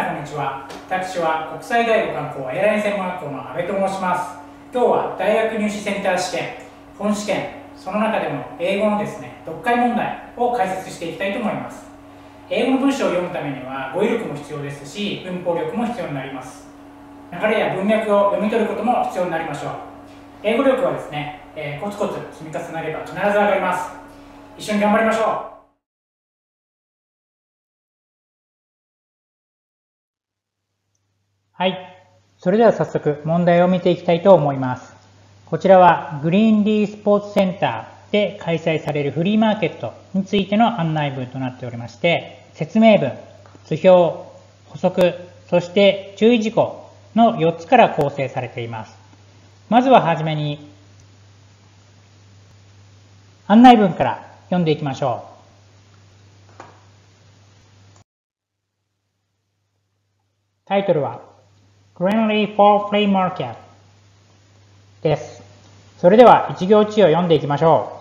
さんこんにちは。私は国際外語観光エアライン専門学校の阿部と申します。今日は大学入試センター試験、本試験、その中でも英語のですね、読解問題を解説していきたいと思います。英語の文章を読むためには語彙力も必要ですし、文法力も必要になります。流れや文脈を読み取ることも必要になりましょう。英語力はですね、コツコツ積み重ねれば必ず上がります。一緒に頑張りましょう。はい。それでは早速問題を見ていきたいと思います。こちらはグリーンリースポーツセンターで開催されるフリーマーケットについての案内文となっておりまして、説明文、図表、補足、そして注意事項の4つから構成されています。まずははじめに案内文から読んでいきましょう。タイトルはGreenlee Fall Flea Market です。それでは一行一を読んでいきましょ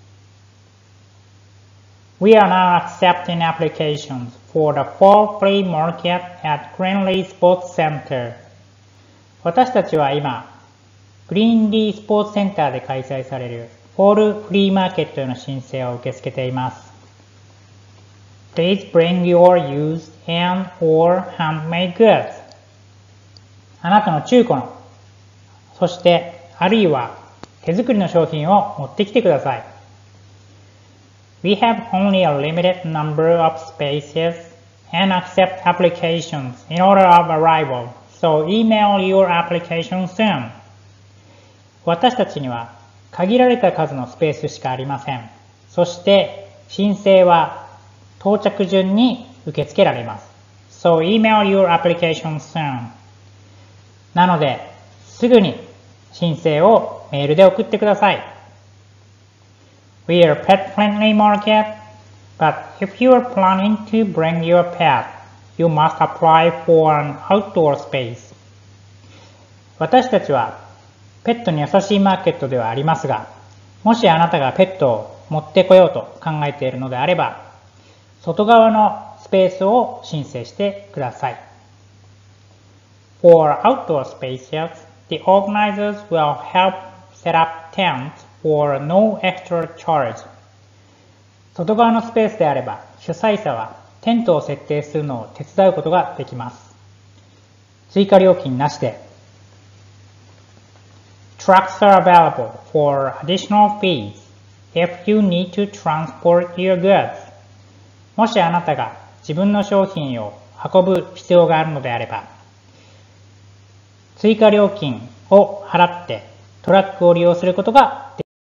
う。We are now accepting applications for the Fall Flea Market at Greenlee Sports Center. 私たちは今、グリーンリースポーツセンターで開催されるフォールフリーマーケットへの申請を受け付けています。Please bring your used and or handmade goods. あなたの中古の、そしてあるいは手作りの商品を持ってきてください。We have only a limited number of spaces and accept applications in order of arrival, so email your application soon. 私たちには限られた数のスペースしかありません。そして申請は到着順に受け付けられます。So email your application soon. なので、すぐに申請をメールで送ってください。We are a pet-friendly market, but if you are planning to bring your pet, you must apply for an outdoor space. 私たちはペットに優しいマーケットではありますが、もしあなたがペットを持ってこようと考えているのであれば、外側のスペースを申請してください。For outdoor spaces, the organizers will help set up tents for no extra charge. 外側のスペースであれば、主催者はテントを設定するのを手伝うことができます。追加料金なしで。Trucks are available for additional fees if you need to transport your goods. もしあなたが自分の商品を運ぶ必要があるのであれば、追加料金を払ってトラックを利用することができます。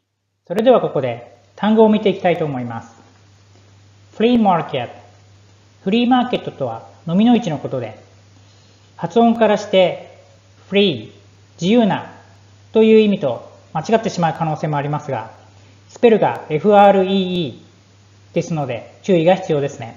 それではここで単語を見ていきたいと思います。フリーマーケット。フリーマーケットとは飲みの市のことで、発音からしてフリー、自由なという意味と間違ってしまう可能性もありますが、スペルが FREE ですので注意が必要ですね。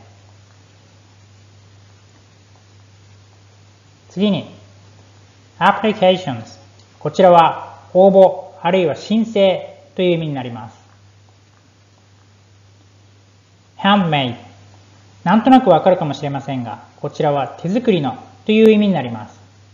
次に、applications。こちらは応募あるいは申請という意味になります。handmade。なんとなくわかるかもしれませんが、こちらは手作りのという意味になります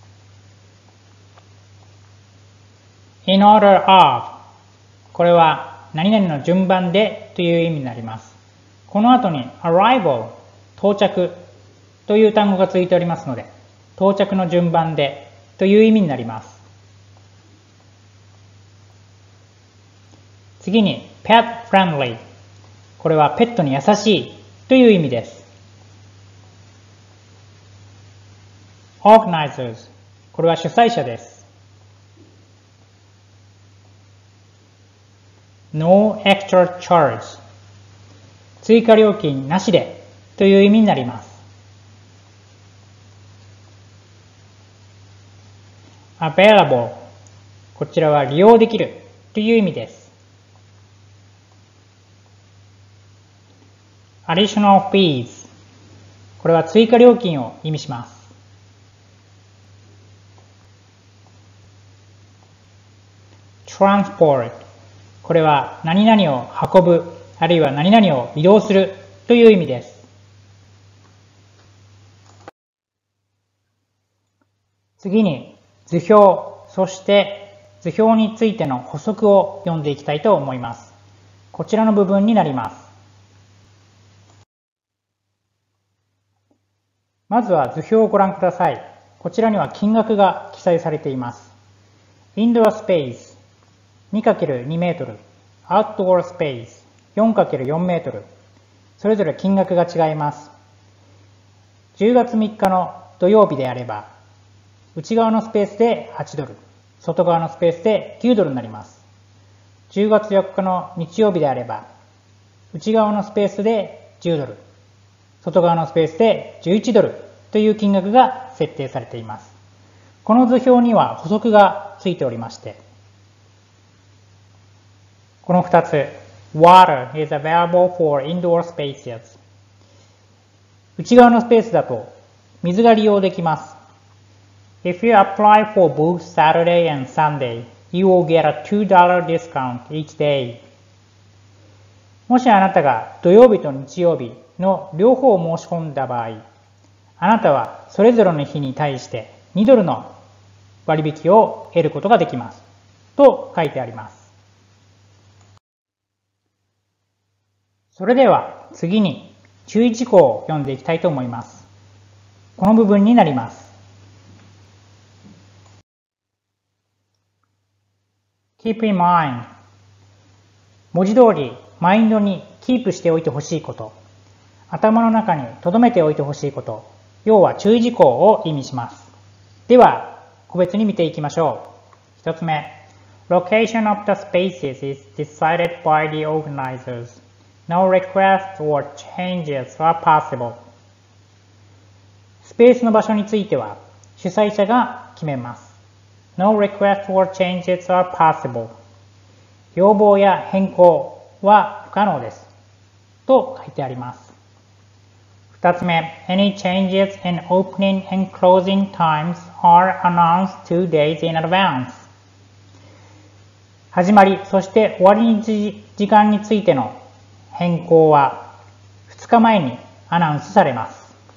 。in order of。これは何々の順番でという意味になります。この後に arrival、到着という単語がついておりますので、到着の順番でという意味になります。次に pet friendly。これはペットに優しいという意味です。organizers。これは主催者です。no extra charge。追加料金なしでという意味になります。available。こちらは利用できるという意味です。additional fees。これは追加料金を意味します。transport。これは何々を運ぶ、あるいは何々を移動するという意味です。 次に図表、そして図表についての補足を読んでいきたいと思います。こちらの部分になります。まずは図表をご覧ください。こちらには金額が記載されています。Indoor Space 2×2 メートル、Outdoor Space 4×4 メートル、それぞれ金額が違います。10月3日の土曜日であれば、内側のスペースで8ドル、外側のスペースで9ドルになります。10月4日の日曜日であれば、内側のスペースで10ドル、外側のスペースで11ドルという金額が設定されています。この図表には補足がついておりまして、この2つ、Water is available for indoor spaces。内側のスペースだと水が利用できます。If you apply for both Saturday and Sunday, you will get a $2 discount each day。もしあなたが土曜日と日曜日の両方を申し込んだ場合、あなたはそれぞれの日に対して2ドルの割引を得ることができます。と書いてあります。それでは次に注意事項を読んでいきたいと思います。この部分になります。Keep in mind。文字通りマインドにキープしておいてほしいこと、頭の中に留めておいてほしいこと、要は注意事項を意味します。では、個別に見ていきましょう。一つ目、Location of the spaces is decided by the organizers. No requests or changes are possible. スペースの場所については主催者が決めます。No requests or changes are possible. 要望や変更は不可能です。と書いてあります。二つ目、Any changes in opening and closing times are announced 2 days in advance. 始まり、そして終わりに時間についての変更は2日前にアナウンスされます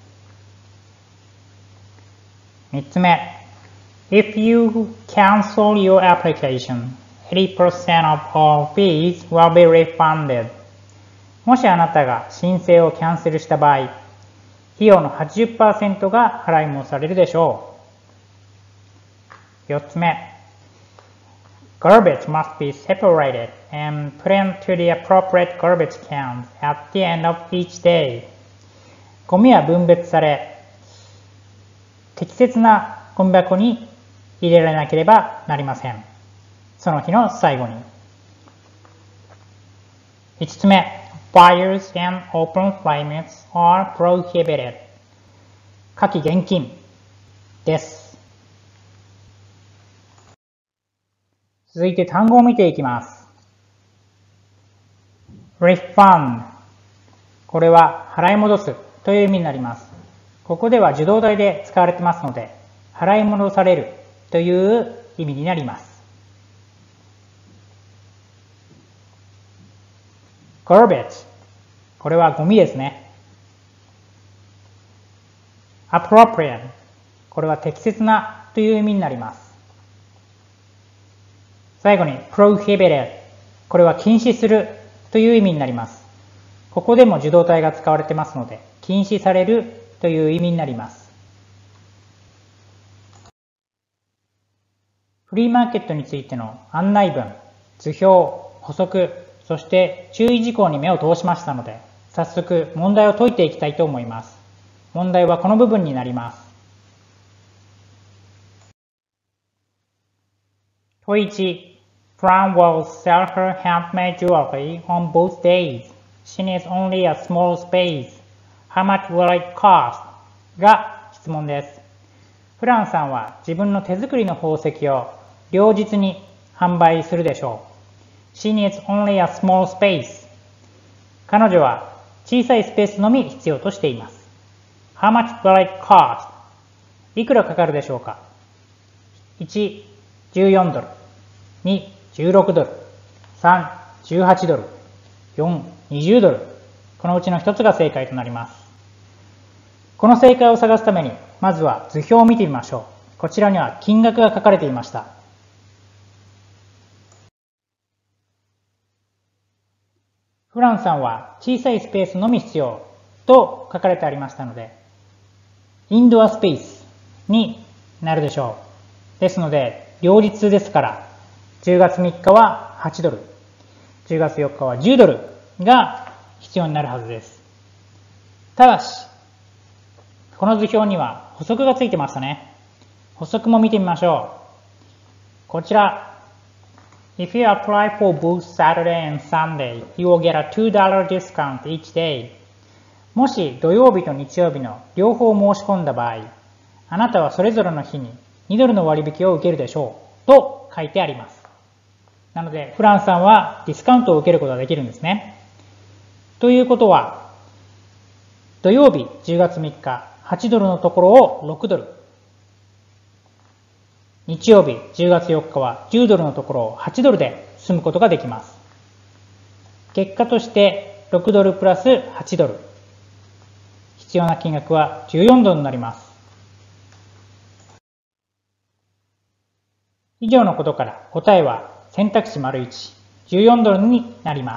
。3つ目、If you cancel your application, 80% of all fees will be refunded. もしあなたが申請をキャンセルした場合、費用の 80% が払い戻されるでしょう。4つ目、Garbage must be separated and put into the appropriate garbage cans at the end of each day. ゴミは分別され、適切なゴミ箱に入れられなければなりません。その日の最後に。5つ目、Fires and open flames are prohibited. 火気厳禁です。続いて単語を見ていきます。refund。これは払い戻すという意味になります。ここでは受動体で使われてますので、払い戻されるという意味になります。garbage。これはゴミですね。appropriate。これは適切なという意味になります。最後に prohibited。これは禁止するという意味になります。ここでも受動体が使われてますので、禁止されるという意味になります。フリーマーケットについての案内文、図表、補足、そして注意事項に目を通しましたので、早速問題を解いていきたいと思います。問題はこの部分になります。問1、Fran will sell her handmade jewelry on both days. She needs only a small space. How much will it cost? が質問です。フランさんは自分の手作りの宝石を両日に販売するでしょう。She needs only a small space. 彼女は小さいスペースのみ必要としています。How much will it cost? いくらかかるでしょうか。1、14ドル。2、16ドル。3、18ドル。4、20ドル。このうちの一つが正解となります。この正解を探すために、まずは図表を見てみましょう。 こちらには金額が書かれていました。フランさんは小さいスペースのみ必要と書かれてありましたので、インドアスペースになるでしょう。ですので、両日ですから、10月3日は8ドル、10月4日は10ドルが必要になるはずです。ただし、この図表には補足がついてましたね。補足も見てみましょう。こちら、If you apply for both Saturday and Sunday, you will get a $2 discount each day. もし土曜日と日曜日の両方申し込んだ場合、あなたはそれぞれの日に2ドルの割引を受けるでしょうと書いてあります。なので、フランさんはディスカウントを受けることができるんですね。ということは、土曜日10月3日8ドルのところを6ドル。日曜日10月4日は10ドルのところを8ドルで済むことができます。結果として6ドルプラス8ドル。必要な金額は14ドルになります。以上のことから答えは選択肢 ①、14ドルになります。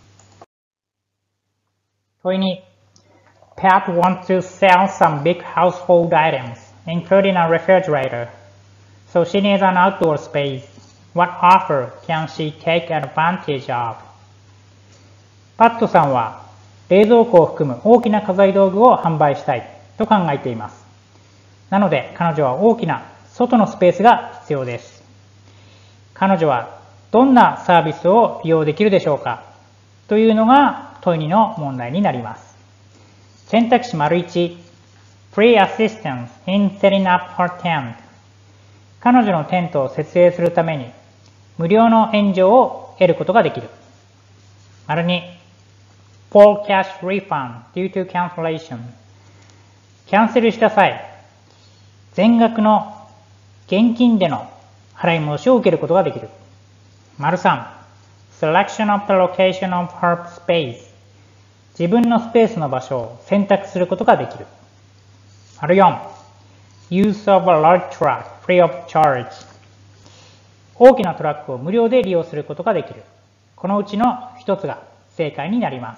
問い2。Pat wants to sell some big household items, including a refrigerator.So she needs an outdoor space. What offer can she take advantage of? パットさんは冷蔵庫を含む大きな家財道具を販売したいと考えています。なので彼女は大きな外のスペースが必要です。彼女はどんなサービスを利用できるでしょうかというのが問い2の問題になります。選択肢 ①、Free assistance in setting up her tent。彼女のテントを設営するために無料の援助を得ることができる。2、Full cash refund due to cancellation。キャンセルした際、全額の現金での払い戻しを受けることができる。3、Selection of the location of her space。自分のスペースの場所を選択することができる。4、Use of a large truck free of charge。大きなトラックを無料で利用することができる。このうちの一つが正解になります。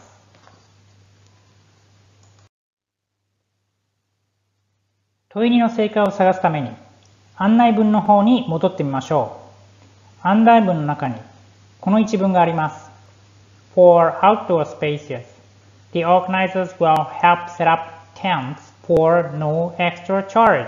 問い2の正解を探すために案内文の方に戻ってみましょう。案内文の中にこの一文があります。For outdoor spaces, the organizers will help set up tents for no extra charge。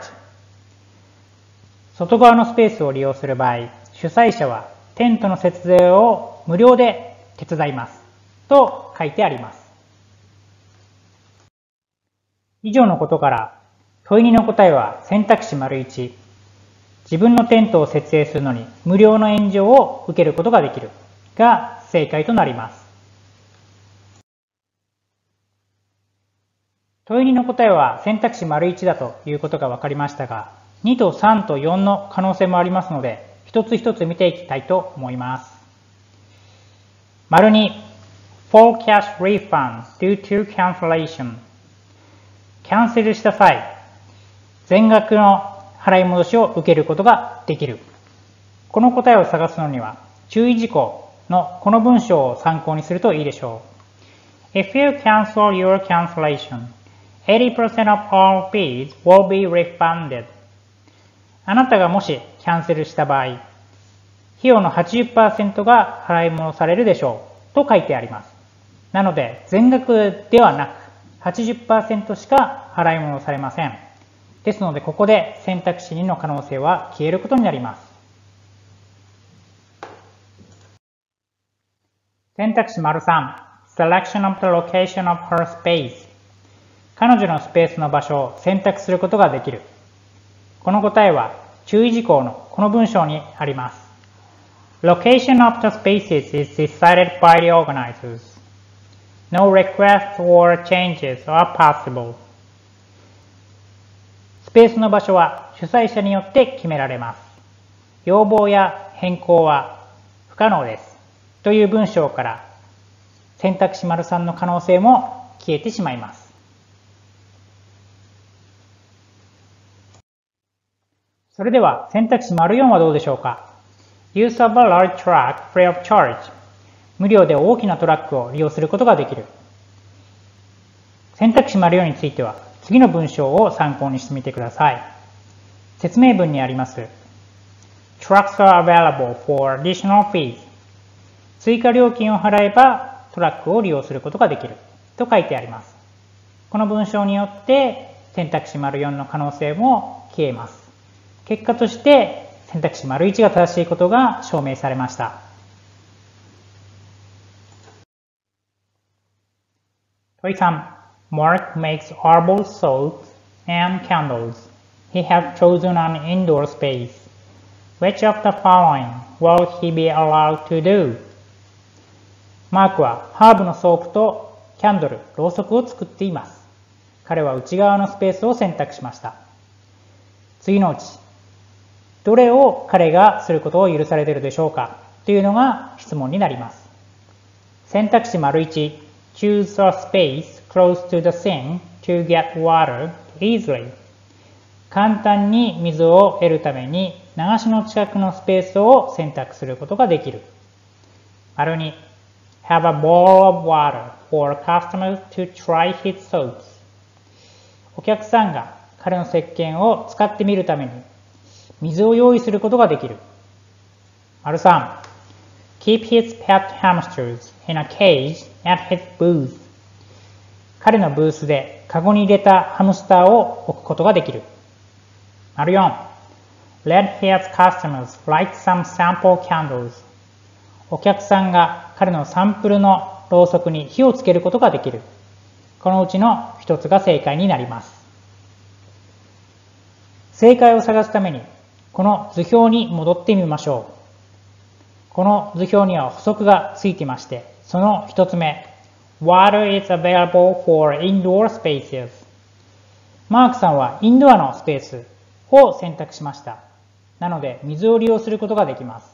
外側のスペースを利用する場合、主催者はテントの設営を無料で手伝いますと書いてあります。以上のことから問い2の答えは選択肢 ①、自分のテントを設営するのに無料の援助を受けることができるが正解となります。問い2の答えは選択肢 ① だということが分かりましたが、2と3と4の可能性もありますので、一つ一つ見ていきたいと思います。2、Full cash refund due to cancellation。キャンセルした際、全額の払い戻しを受けることができる。この答えを探すのには、注意事項のこの文章を参考にするといいでしょう。If you cancel your cancellation, 80% of all fees will be refunded。あなたがもしキャンセルした場合、費用の 80% が払い戻されるでしょうと書いてあります。なので、全額ではなく 80% しか払い戻されません。ですので、ここで選択肢2の可能性は消えることになります。選択肢 ③、Selection of the location of her space。彼女のスペースの場所を選択することができる。この答えは注意事項のこの文章にあります。Location of the spaces is decided by the organizers. No requests or changes are possible. スペースの場所は主催者によって決められます。要望や変更は不可能です。という文章から選択肢 ③ の可能性も消えてしまいます。 それでは選択肢 ④ はどうでしょうか。Use of a large truck free of charge。無料で大きなトラックを利用することができる。選択肢 ④ については次の文章を参考にしてみてください。説明文にあります。Trucks are available for additional fees。追加料金を払えばトラックを利用することができると書いてあります。この文章によって選択肢 ④ の可能性も消えます。結果として選択肢 ① が正しいことが証明されました。問3 Mark makes herbal soaps and candles. He has chosen an indoor space. Which of the following will he be allowed to do? マークはハーブのソープとキャンドル、ろうそくを作っています。彼は内側のスペースを選択しました。次のうち、どれを彼がすることを許されているでしょうかというのが質問になります。選択肢 ① Choose a space close to the sink to get water easily。簡単に水を得るために流しの近くのスペースを選択することができる。②Have a bowl of water for customers to try his soaps。お客さんが彼の石鹸を使ってみるために水を用意することができる。③ Keep his pet hamsters in a cage at his booth。彼のブースでカゴに入れたハムスターを置くことができる。�4 Let his customers light some sample candles。お客さんが彼のサンプルのろうそくに火をつけることができる。このうちの一つが正解になります。正解を探すためにこの図表に戻ってみましょう。この図表には補足がついていまして、その一つ目 Water is available for indoor spaces。 マークさんはインドアのスペースを選択しました。なので水を利用することができます。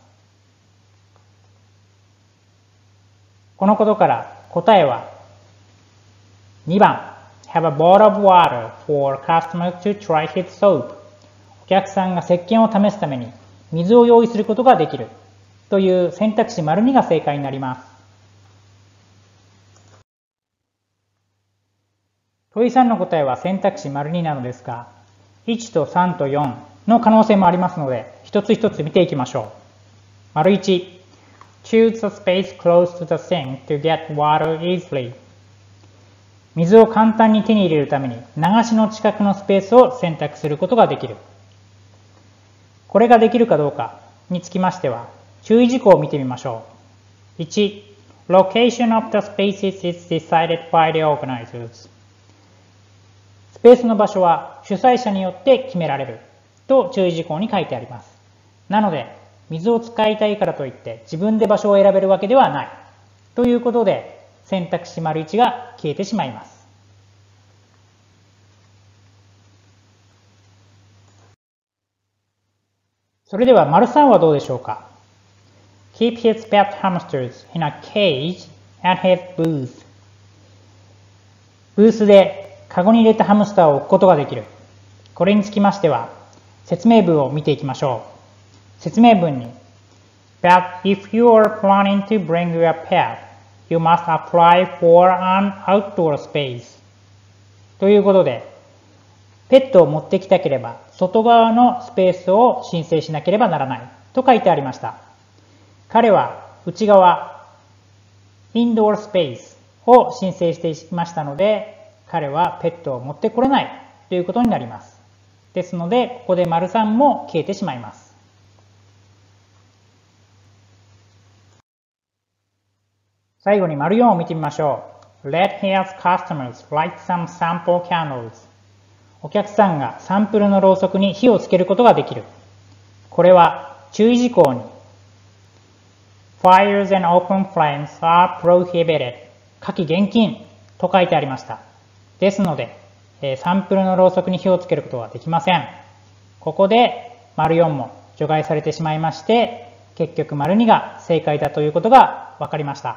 このことから答えは2番 Have a bottle of water for customers to try his soap。 お客さんが石鹸を試すために水を用意することができるという選択肢 ② が正解になります。問3の答えは選択肢 ② なのですが、1と3と4の可能性もありますので、一つ一つ見ていきましょう。①Choose a space close to the sink to get water easily。 水を簡単に手に入れるために流しの近くのスペースを選択することができる。これができるかどうかにつきましては注意事項を見てみましょう。1 Location of the spaces is decided by the organizers。 スペースの場所は主催者によって決められると注意事項に書いてあります。なので水を使いたいからといって自分で場所を選べるわけではないということで選択肢 ① が消えてしまいます。それでは ③ はどうでしょうか。 Keep his pet hamsters in a cage at his booth。 ブースでカゴに入れたハムスターを置くことができる。これにつきましては説明文を見ていきましょう。説明文に But if you are planning to bring your pet, you must apply for an outdoor space。 ということで、ペットを持ってきたければ外側のスペースを申請しなければならないと書いてありました。彼は内側インドアスペースを申請していましたので、彼はペットを持ってこれないということになります。ですのでここで ③ も消えてしまいます。最後に ④ を見てみましょう。Let his customers light some sample candles。 お客さんがサンプルのろうそくに火をつけることができる。これは注意事項に Fires and open flames are prohibited。 火気厳禁と書いてありました。ですのでサンプルのろうそくに火をつけることはできません。ここで ④ も除外されてしまいまして、結局 ② が正解だということが分かりました。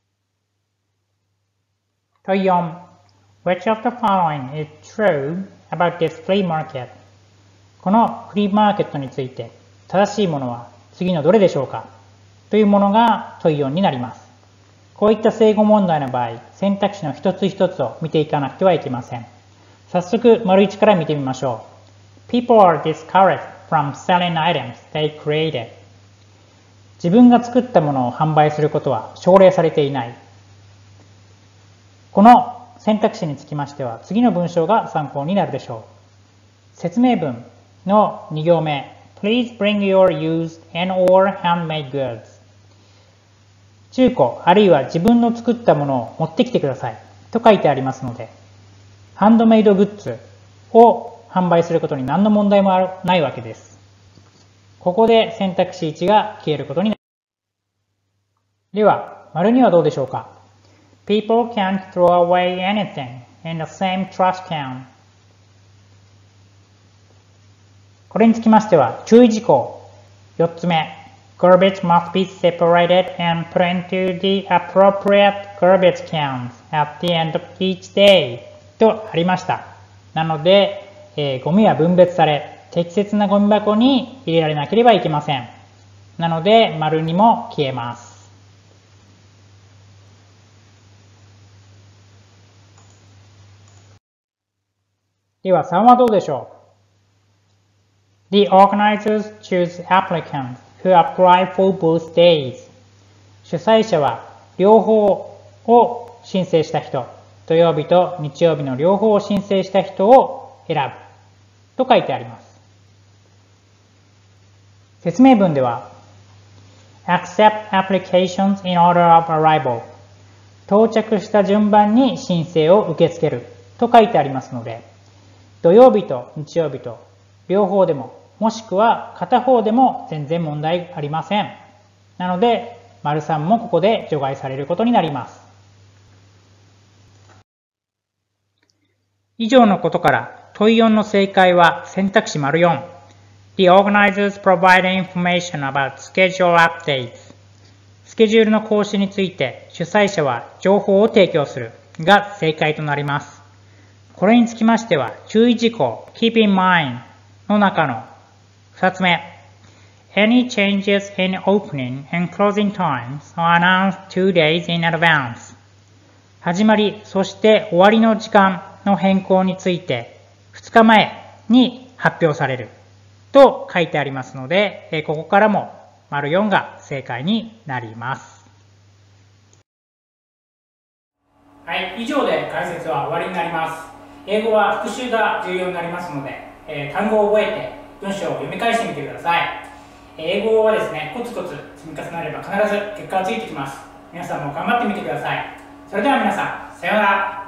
問4 Which of the following is true about this flea market? このフリーマーケットについて正しいものは次のどれでしょうかというものが問い4になります。こういった正誤問題の場合、選択肢の一つ一つを見ていかなくてはいけません。早速、丸1から見てみましょう。People are discouraged from selling items they created. 自分が作ったものを販売することは奨励されていない。この選択肢につきましては、次の文章が参考になるでしょう。説明文の2行目、Please bring your used and or handmade goods. 中古あるいは自分の作ったものを持ってきてくださいと書いてありますので、ハンドメイドグッズを販売することに何の問題もないわけです。ここで選択肢1が消えることになります。では、丸2はどうでしょうか。People can't throw away anything in the same trash can. これにつきましては、注意事項4つ目。Garbage must be separated and put into the appropriate garbage cans at the end of each day とありました。なので、ゴミは分別され、適切なゴミ箱に入れられなければいけません。なので、丸2も消えます。では、3はどうでしょう。The organizers choose applicants who apply for both days. 主催者は両方を申請した人、土曜日と日曜日の両方を申請した人を選ぶと書いてあります。説明文では Accept applications in order of arrival. 到着した順番に申請を受け付けると書いてありますので、土曜日と日曜日と両方でももしくは片方でも全然問題ありません。なので、丸3もここで除外されることになります。以上のことから問い4の正解は選択肢丸4。The organizers provide information about schedule updates. スケジュールの更新について主催者は情報を提供するが正解となります。これにつきましては注意事項 Keep in mind の中の2つ目 Any changes in opening and closing times are announced 2 days in advance. 始まり、そして終わりの時間の変更について2日前に発表されると書いてありますので、ここからも丸4が正解になります。はい、以上で解説は終わりになります。英語は復習が重要になりますので、単語を覚えて文章を読み返してみてください。英語はですね、コツコツ積み重ねれば必ず結果がついてきます。皆さんも頑張ってみてください。それでは皆さん、さようなら。